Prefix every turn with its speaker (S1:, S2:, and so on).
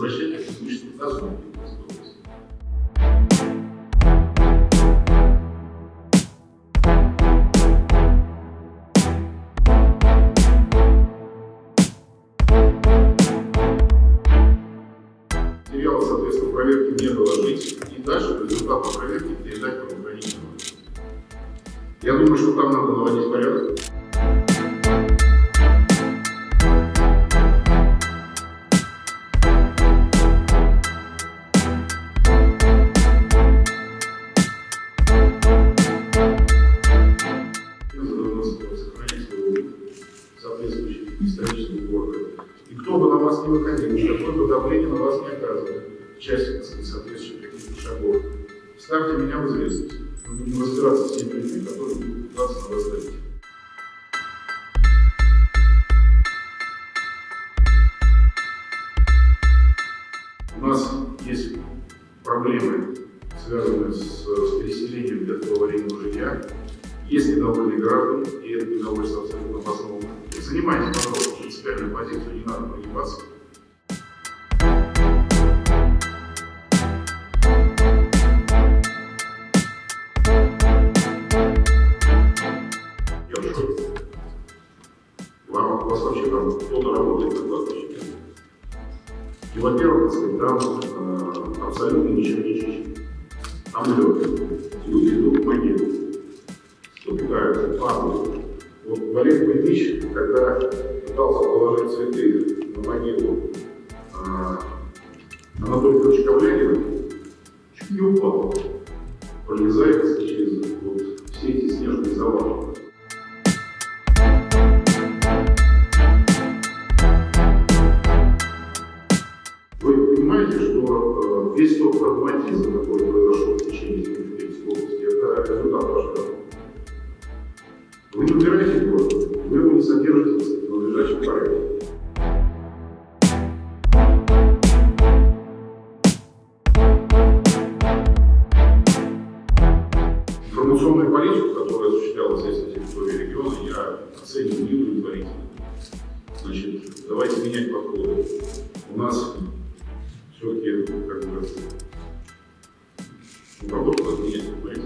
S1: возвращать имущество в казну. Материалы, соответственно, проверки не доложить и дальше результаты проверки передать правоохранительным органам. Я думаю, что там надо наводить порядок. Соответствующих исторических органов. И кто бы на вас не выходил, какое бы давление на вас не оказывало в части, так сказать, соответствующих каких-то шагов, ставьте меня в известность. Мы будем разбираться с теми людьми, которые будут пытаться на вас давить. У нас есть проблемы, связанные с переселением детского аварийного жилья. Есть недовольные граждане, и это недовольство абсолютно обосновано. Занимайтесь, пожалуйста, принципиальную позицию, не надо прогибаться. Я в шоке. У вас вообще там кто-то работает на кладбище. И, во-первых, там абсолютно ничего не чищено. Там лед. Люди идут в могилу. Убегают, падают. Вот Валерий Павлович, когда пытался положить цветы на могилу Анатолия Петровича Ковлянина, чуть не упал, пролезает через вот все эти снежные завалы. Вы понимаете, что весь тот прагматизм, который произошел в течение Тюменской области, это результат вашей работы. Вы не убираете город, вы его не содержите в надлежащем порядке. Информационную политику, которая осуществлялась здесь на территории региона, я оцениваю неудовлетворительно. Значит, давайте менять подходы. У нас все-таки, как бы, работа надо менять.